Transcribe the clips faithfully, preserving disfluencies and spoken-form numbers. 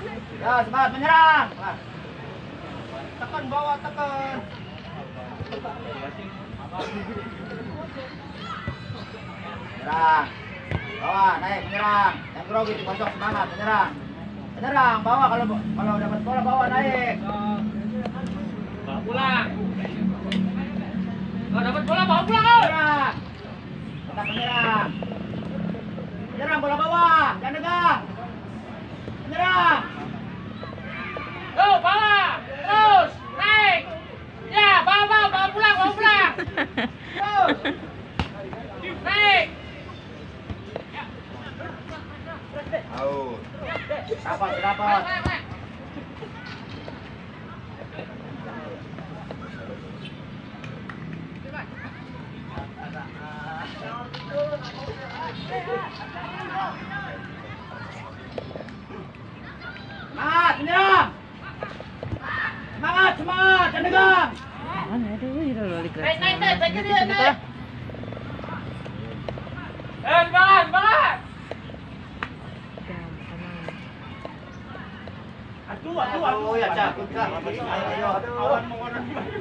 Ya, semangat menyerang. Nah. Tekan bawah, tekan. Menyerang. Bawah, naik, menyerang. Yang grogi dipotong semangat, menyerang. Menyerang, bawah kalau kalau dapat bola bawah naik. Bawa pulang. Kalau dapat bola bawa pulang kau. Menyerang. Tetap menyerang. Menyerang bola bawah, jangan degang. Menyerang. Tuh, bawah. Terus, naik. Ya, bawa, bawa, bawa pulang, bawa pulang. Terus. Naik. Out. Dapat, dapat. Semangat, menyerang. Semangat, semangat, jangan degang. Mana ada wih lalu balik Naik, naik, naik, naik ke dia, naik. Eh, semangat, semangat. Aduh, aduh, aduh, ya cakep kak. Ayo, awan mengono.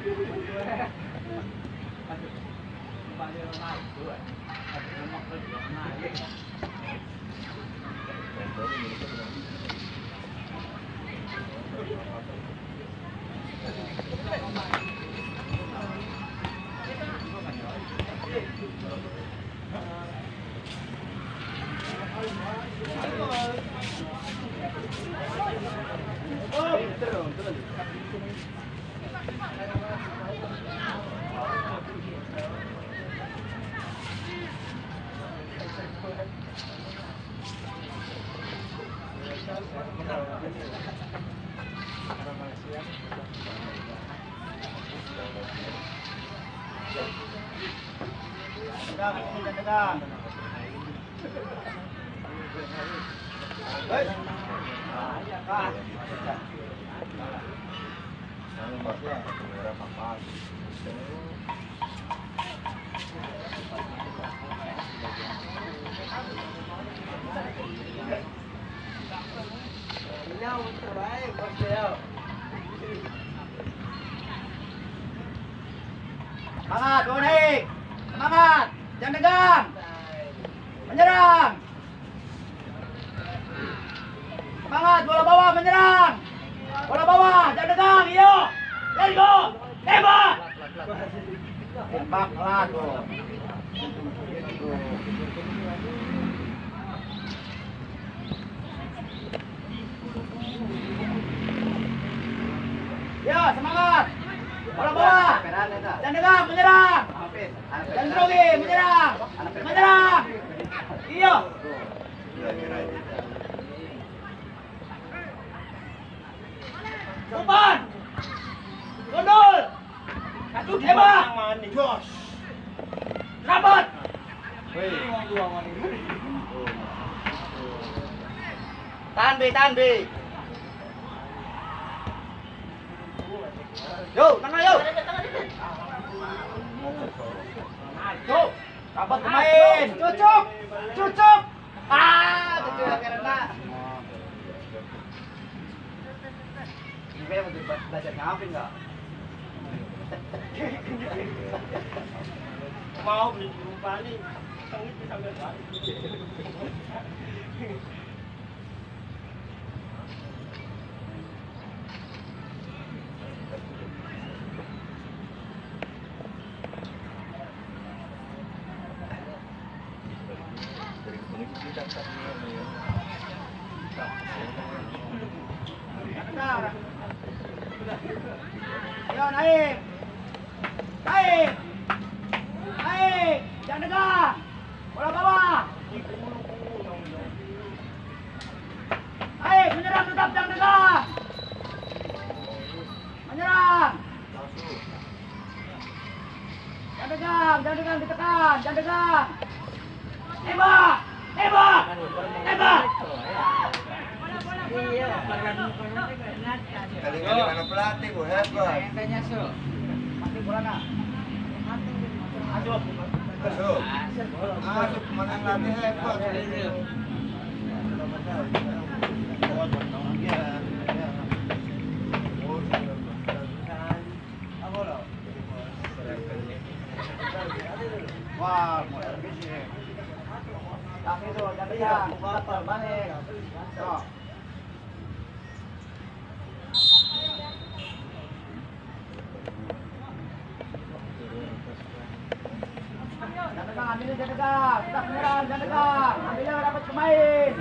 Tegang, tegang. Hei. Ah, semangat, bawa naik. Semangat, jangan degang. Menyerang. Semangat, bola bawah menyerang. Bola bawah, jangan degang. Iyo. Let's go. Tembak. Tembak lah tuh. Ya, semangat. Bola bawah. Jangan degang, menyerang. Jangan grogi, menyerang. Menyerang. Iya. Umpan. Gondol. Satu tembak. Jos. Rabat. Tahan be, tahan be. Yo, tengah yo. Yo, rapat pemain. Cucuk, cucuk. Ah, cucuk karena. Ini mau belajar ngapain nggak? Mau beli balik, itu sampai balik. Ayo naik, naik, naik, jangan degang, bola bawah, naik, menyerang tetap jangan degang, menyerang, jangan degang, jangan degang ditekan, jangan degang, tembak, tembak, tembak. Kali-kali mana pelatih gue hebat. Mati bola nak. Masuk. Masuk. Masuk mana yang latih hebat. Wah, mau terbisi. Tapi itu jadi ya, buka terbalik. So. Jangan ambil jangan dekat, kita menyerang jangan dekat. Ambilnya dapat pemain.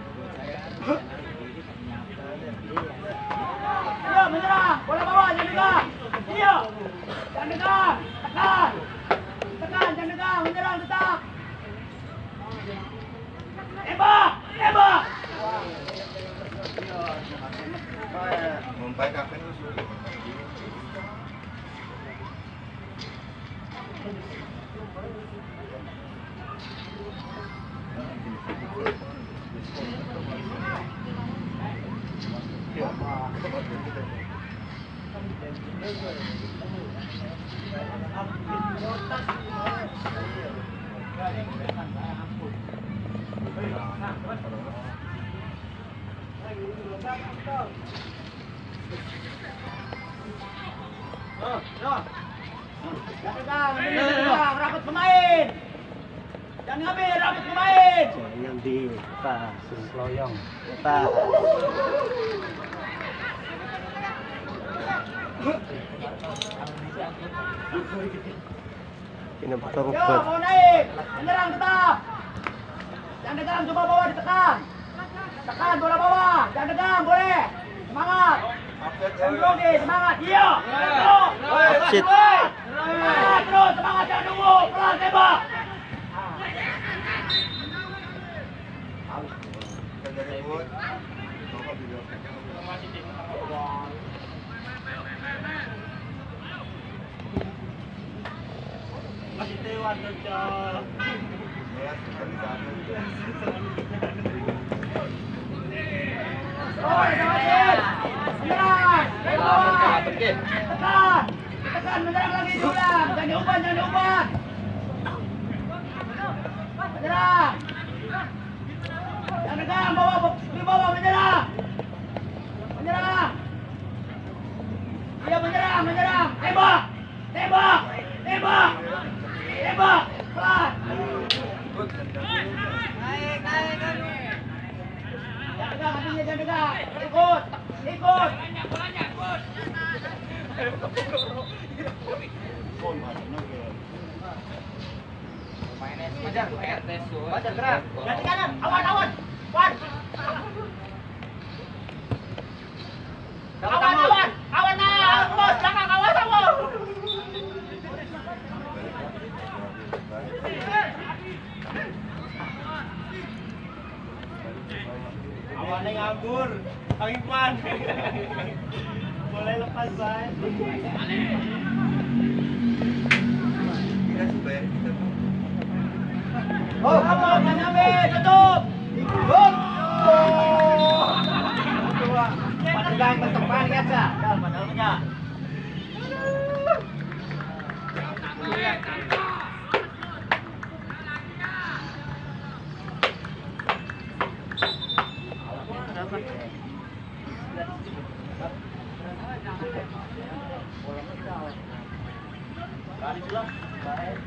Iya menyerang, bola bawah jangan dekat. Iya, jangan dekat, tekan, tekan jangan dekat, menyerang tetap. Tembak, tembak. Mumpai kapan usul? Oh, no. Jangan dekat, ambil rapat pemain. Jangan ngambil rapat pemain. Yang di Pak Loyong. Pak. Ini betul Yo, buat mau naik, menyerang tetap. Jangan dekat, coba bawah ditekan. Tekan bola bawah, jangan dekat, boleh. Semangat. Sembrogi, semangat. Iya. Terus. Shit. Semangat terus, semangat jangan nunggu. Pelan tembak. Masih tewan dong. Oh, semangat. Menyerang. Tekan. Tekan. Tekan, menyerang lagi diulang. Jangan diumpan, jangan diumpan. Menyerang. Jangan dekat, bawa di bawah menyerang. Menyerang. Iya menyerang, menyerang. Tembak. Tembak. Tembak. Tembak. Pelan. Naik, naik, naik. Jangan dekat, hatinya jangan dekat. Ikut. Ikut. Wajar, wajar gerak. Ganti kanan, awan, awan. Wan. Awan, awan, awan, awan, bos, belakang, awan, awan. Awannya nganggur, angin pan. Boleh lepas, Bay. Kita supaya kita Oh, kamu jangan ambil, tutup. Ikut. Oh. Panjang berteman kan, Cak? Dalam dalamnya. Kali pulang. Baik.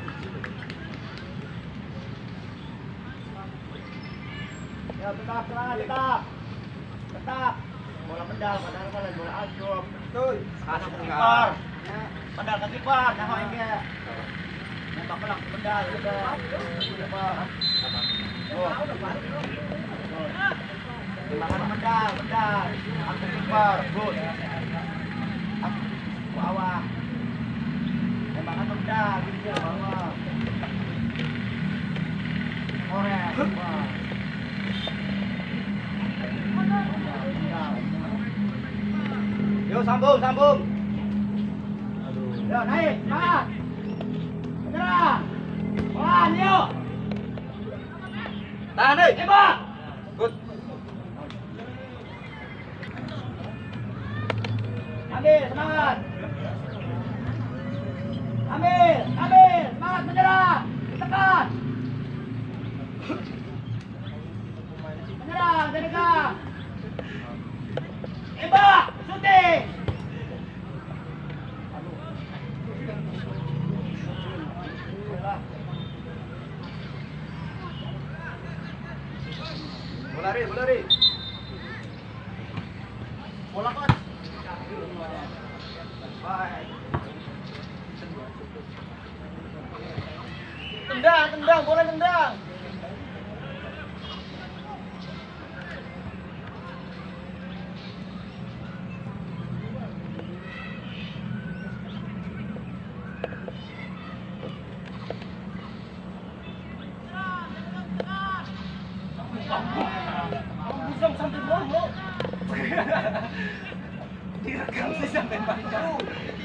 Ya tetap semangat, tetap. Tetap. Bola pedal, padahal kan bola ajum. Betul. Kanan kiper. Pedal ke kiper, jangan main dia. Nembak pelak pedal udah. Kiper. Oh. Tembakan pedal, pedal. Aku kiper, good. Aku bawah. Tembakan pedal, gitu bawah. Korek, kiper. Yo sambung, sambung. Yo naik, semangat. Menyerang. Pelan, yo. Tahan, nih. Tembak. Good. Ambil, semangat. Ambil, ambil, semangat menyerang. Tekan. Menyerang, dekat. Lari, lari. Bola coach. Bye. Tendang, tendang, bola tendang. Busam sampai bola. Direkam sih sampai bangku.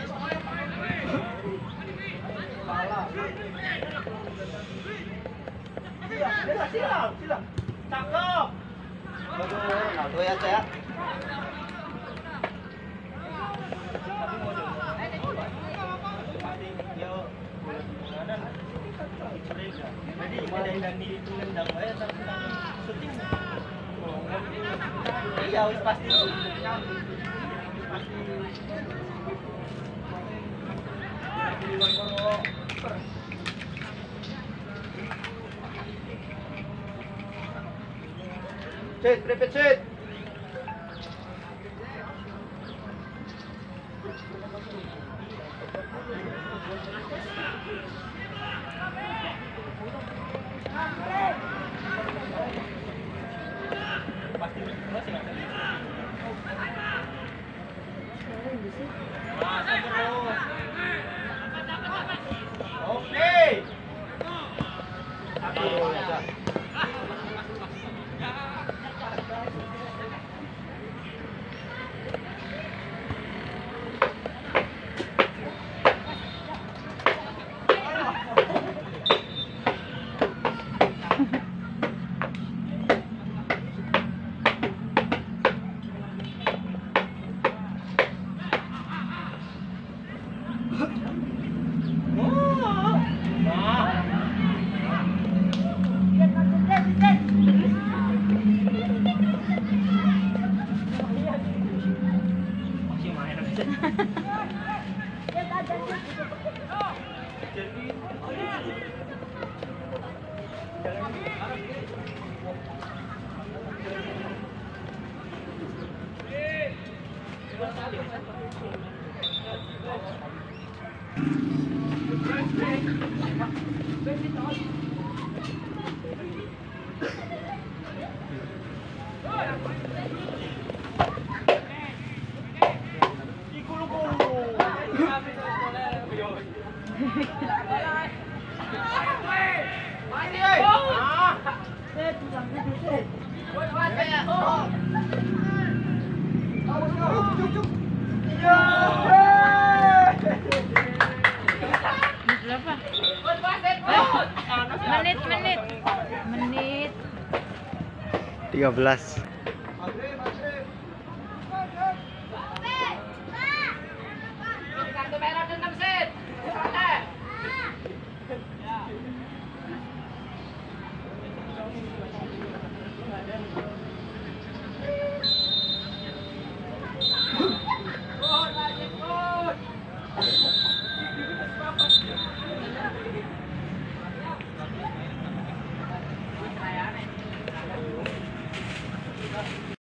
Silang, silang, silang. Cakep. Aduh, Ronaldo ya, Cak. Iya, pasti. Sit, repeat sit. Oke. Aduh, ya. Berapa? Menit, menit. Menit. tiga belas.